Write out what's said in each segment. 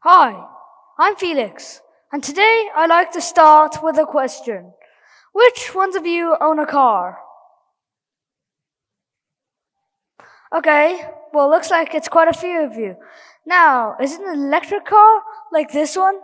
Hi, I'm Felix, and today I'd like to start with a question. Which ones of you own a car? Okay, well, looks like it's quite a few of you. Now, is it an electric car like this one?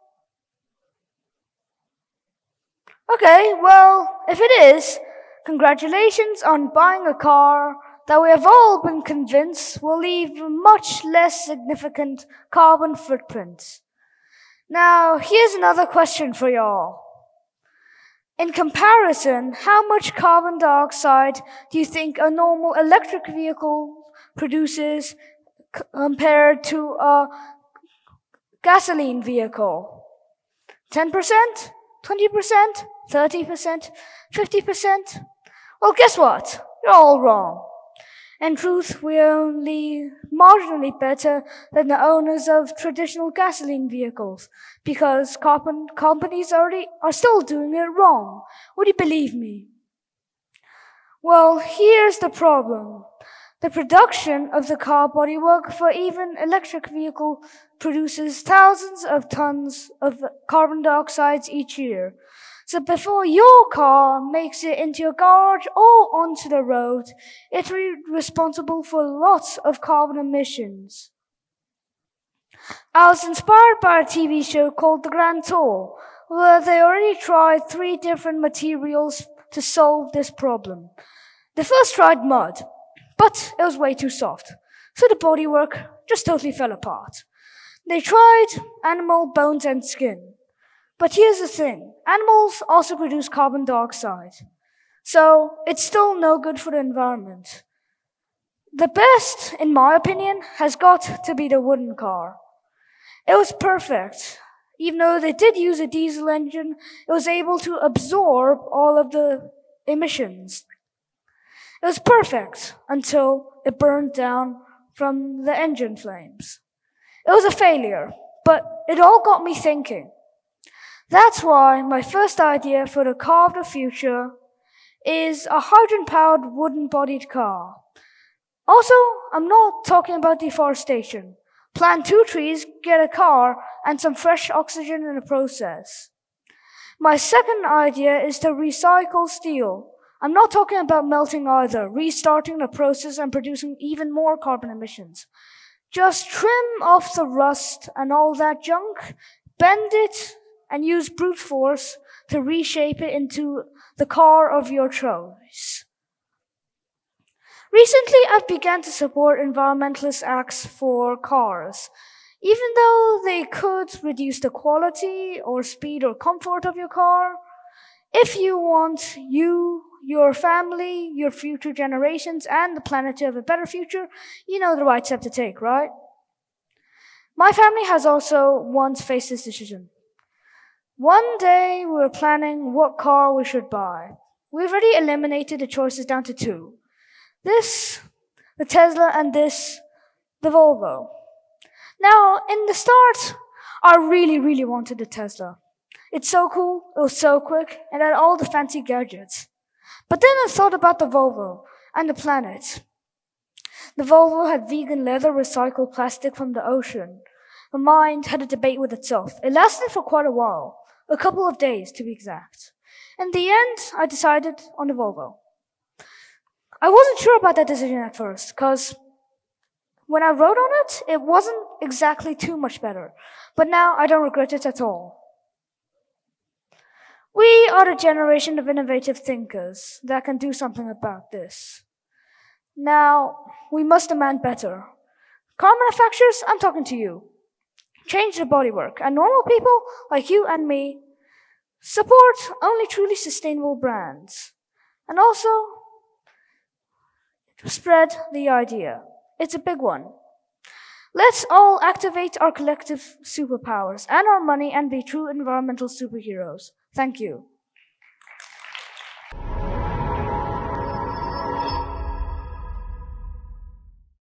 Okay, well, if it is, congratulations on buying a car that we have all been convinced will leave a much less significant carbon footprint. Now, here's another question for y'all. In comparison, how much carbon dioxide do you think a normal electric vehicle produces compared to a gasoline vehicle? 10%? 20%? 30%? 50%? Well, guess what? You're all wrong. In truth, we're only marginally better than the owners of traditional gasoline vehicles because companies are still doing it wrong. Would you believe me? Well, here's the problem. The production of the car bodywork for even electric vehicle produces thousands of tons of carbon dioxide each year. So before your car makes it into your garage or onto the road, it's responsible for lots of carbon emissions. I was inspired by a TV show called The Grand Tour, where they already tried 3 different materials to solve this problem. They first tried mud, but it was way too soft, so the bodywork just totally fell apart. They tried animal bones and skin. But here's the thing, animals also produce carbon dioxide, so it's still no good for the environment. The best, in my opinion, has got to be the wooden car. It was perfect. Even though they did use a diesel engine, it was able to absorb all of the emissions. It was perfect until it burned down from the engine flames. It was a failure, but it all got me thinking. That's why my first idea for the car of the future is a hydrogen-powered wooden-bodied car. Also, I'm not talking about deforestation. Plant 2 trees, get a car, and some fresh oxygen in the process. My second idea is to recycle steel. I'm not talking about melting either, restarting the process and producing even more carbon emissions. Just trim off the rust and all that junk, bend it, and use brute force to reshape it into the car of your choice. Recently, I've begun to support environmentalist acts for cars. Even though they could reduce the quality or speed or comfort of your car, if you want you, your family, your future generations, and the planet to have a better future, you know the right step to take, right? My family has also once faced this decision. One day, we were planning what car we should buy. We've already eliminated the choices down to 2. This, the Tesla, and this, the Volvo. Now, in the start, I really wanted the Tesla. It's so cool, it was so quick, and had all the fancy gadgets. But then I thought about the Volvo and the planet. The Volvo had vegan leather recycled plastic from the ocean. My mind had a debate with itself. It lasted for quite a while. A couple of days, to be exact. In the end, I decided on the Volvo. I wasn't sure about that decision at first, because when I wrote on it, it wasn't exactly too much better. But now I don't regret it at all. We are the generation of innovative thinkers that can do something about this. Now, we must demand better. Car manufacturers, I'm talking to you. Change the bodywork, and normal people like you and me support only truly sustainable brands. And also, spread the idea. It's a big one. Let's all activate our collective superpowers and our money and be true environmental superheroes. Thank you.